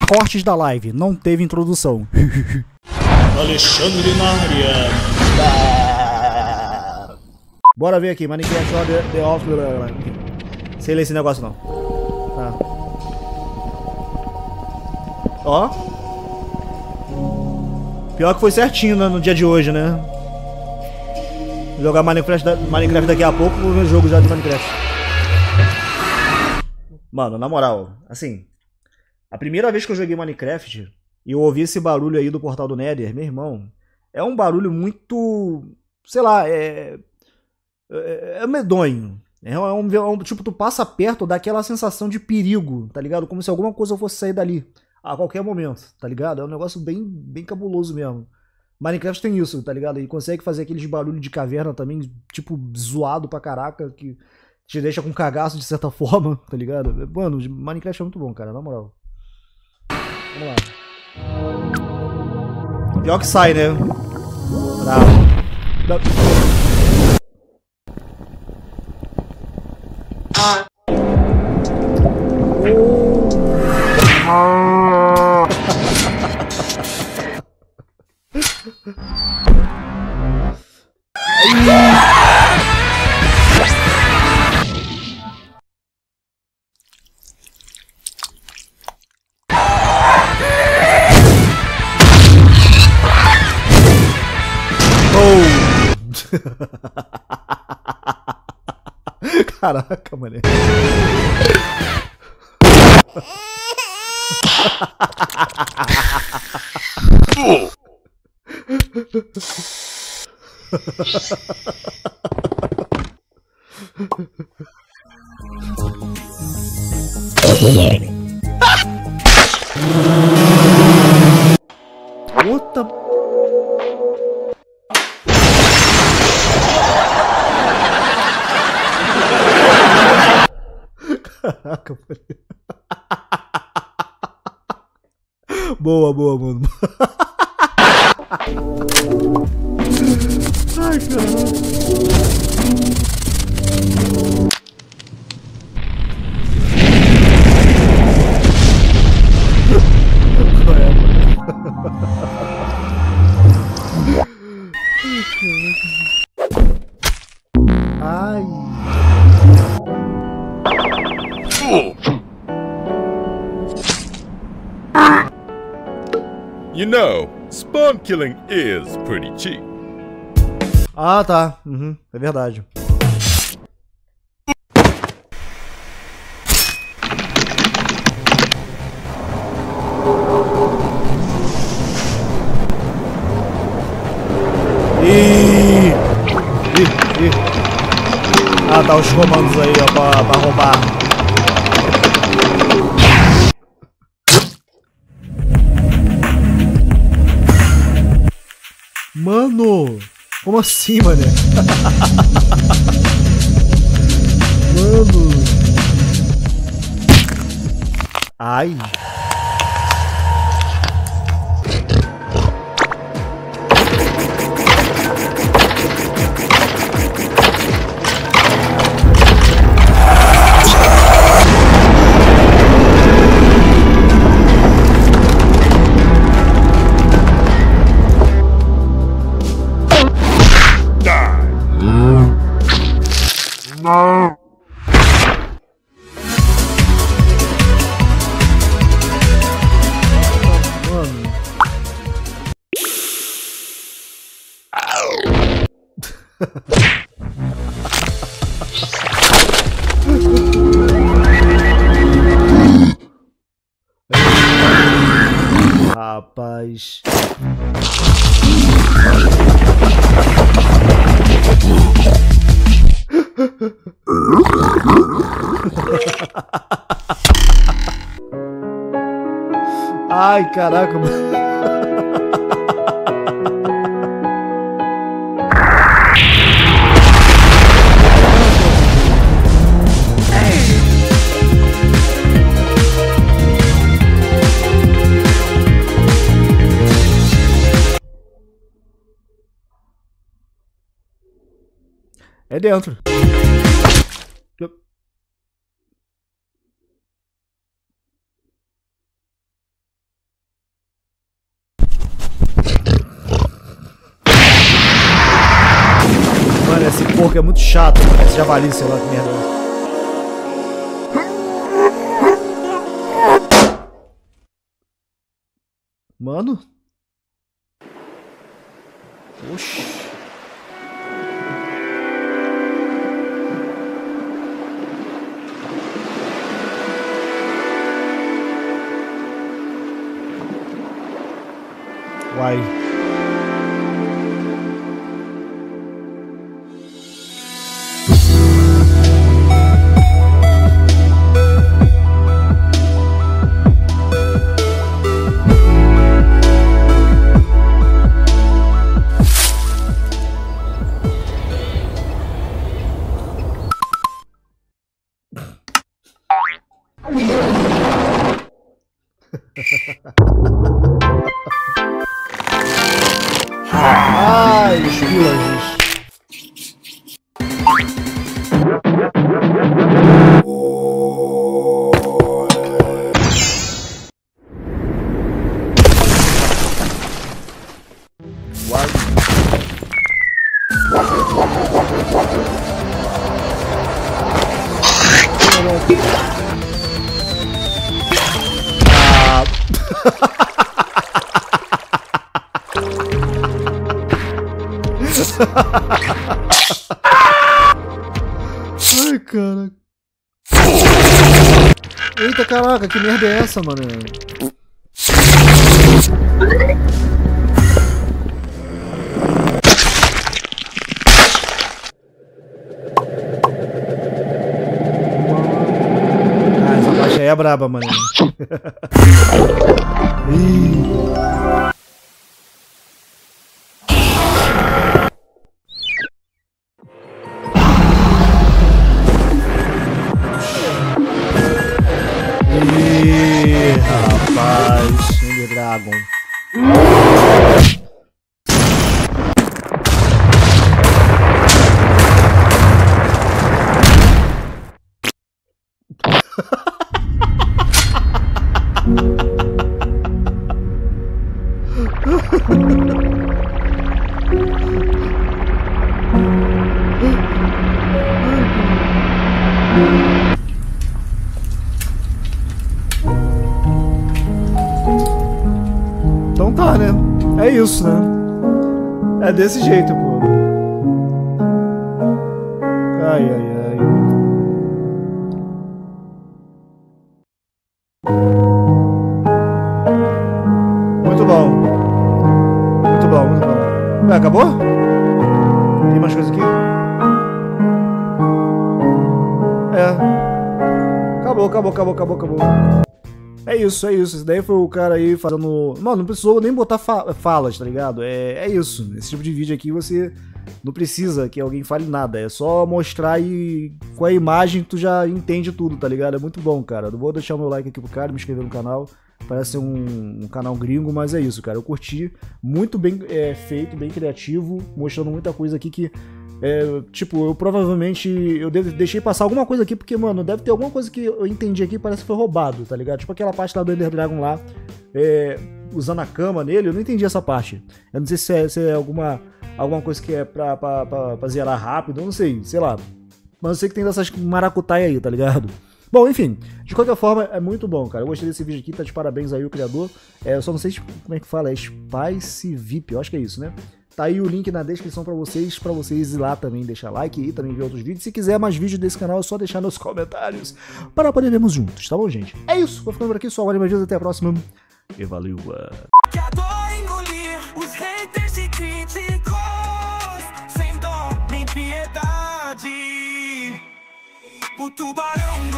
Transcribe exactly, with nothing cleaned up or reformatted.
cortes da live, não teve introdução. Alexandre na área. Bora ver aqui, Minecraft The, the Off. Sei ler esse negócio não. Tá. Ó. Pior que foi certinho no, no dia de hoje, né? Vou jogar Minecraft, da, Minecraft daqui a pouco, vou ver o jogo já de Minecraft. Mano, na moral, assim, a primeira vez que eu joguei Minecraft e eu ouvi esse barulho aí do portal do Nether, meu irmão, é um barulho muito, sei lá, é, é, é medonho. É um, é um, tipo, tu passa perto, dá aquela sensação de perigo, tá ligado? Como se alguma coisa fosse sair dali a qualquer momento, tá ligado? É um negócio bem, bem cabuloso mesmo. Minecraft tem isso, tá ligado? E consegue fazer aqueles barulhos de caverna também, tipo, zoado pra caraca, que te deixa com cagaço de certa forma, tá ligado? Mano, Minecraft é muito bom, cara, na moral. Vamos lá. Pior que sai, né? Bravo. Caraca, mané. Puta. Caraca, mano. Boa, boa, mano. Ai, caralho. Ai. You know, spawn killing is pretty cheap. Ah, tá. Uhum, é verdade. Ih! Ih, ih. Ah, tá os comandos aí, ó, pra, pra roubar. Mano! Como assim, mané? Mano! Ai! Rapaz. Ai, caraca, mano. É dentro. porco, é muito chato, mano. Esse javali, sei lá que merda é. Mano. Oxi. Uai. Ai, esquila, gente. Ai, cara. Eita, caraca, que merda é essa, mano? Ah, essa caixa aí é braba, mano. Ih, rapaz, Ender Dragon. Então tá, né? É isso, né? É desse jeito, pô. Ai, ai, ai. Muito bom. Muito bom, muito bom. Ué, acabou? Tem mais coisa aqui? É. Acabou, acabou, acabou, acabou, acabou. É isso, é isso. Esse daí foi o cara aí fazendo... Mano, não precisou nem botar fa falas, tá ligado? É, é isso. Esse tipo de vídeo aqui você não precisa que alguém fale nada. É só mostrar e com a imagem tu já entende tudo, tá ligado? É muito bom, cara. Eu vou deixar o meu like aqui pro cara, me inscrever no canal. Parece ser um, um canal gringo, mas é isso, cara. Eu curti. Muito bem é, feito, bem criativo. Mostrando muita coisa aqui que... É, tipo, eu provavelmente eu deixei passar alguma coisa aqui, porque, mano, deve ter alguma coisa que eu entendi aqui que parece que foi roubado, tá ligado? Tipo aquela parte lá do Ender Dragon lá, é, usando a cama nele, eu não entendi essa parte. Eu não sei se é, se é alguma, alguma coisa que é pra, pra, pra, pra zerar rápido, eu não sei, sei lá. Mas eu sei que tem dessas maracutaia aí, tá ligado? Bom, enfim, de qualquer forma, é muito bom, cara. Eu gostei desse vídeo aqui, tá de parabéns aí o criador. É, eu só não sei como é que fala, é Spice V I P, eu acho que é isso, né? Tá aí o link na descrição pra vocês, pra vocês ir lá também deixar like e também ver outros vídeos. Se quiser mais vídeos desse canal, é só deixar nos comentários para poder vermos juntos, tá bom, gente? É isso, vou ficando por aqui, só agora mais até a próxima e valeu! Os haters e críticos, sem dó nem piedade, o tubarão